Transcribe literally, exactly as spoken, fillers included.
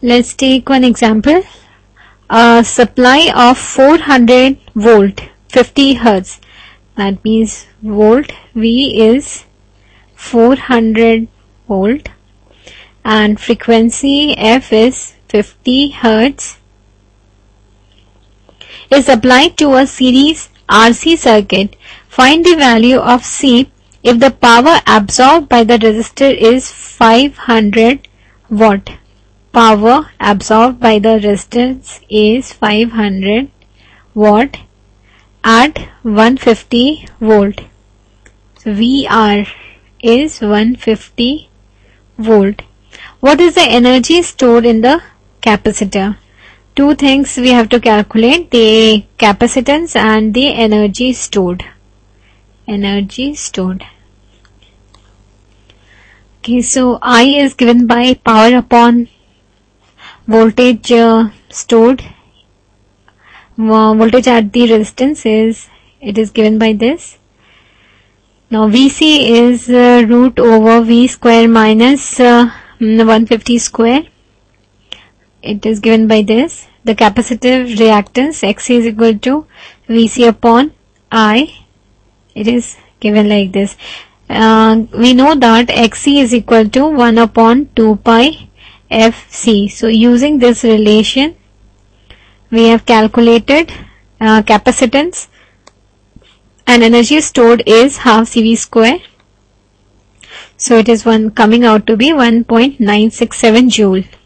Let's take one example. A supply of four hundred volt, fifty hertz. That means volt V is four hundred volt and frequency F is fifty hertz is applied to a series R C circuit. Find the value of C if the power absorbed by the resistor is five hundred watt. Power absorbed by the resistance is five hundred watt at one hundred fifty volt. So V R is one hundred fifty volt. What is the energy stored in the capacitor? Two things we have to calculate: the capacitance and the energy stored. Energy stored. Okay, so I is given by power upon voltage uh, stored. Uh, voltage at the resistance is, it is given by this. Now V C is uh, root over V square minus uh, one hundred fifty square. It is given by this. The capacitive reactance X C is equal to V C upon I. It is given like this. Uh, we know that X C is equal to one upon two pi F C. So using this relation, we have calculated uh, capacitance, and energy stored is half C V square. So it is one coming out to be one point nine six seven joule.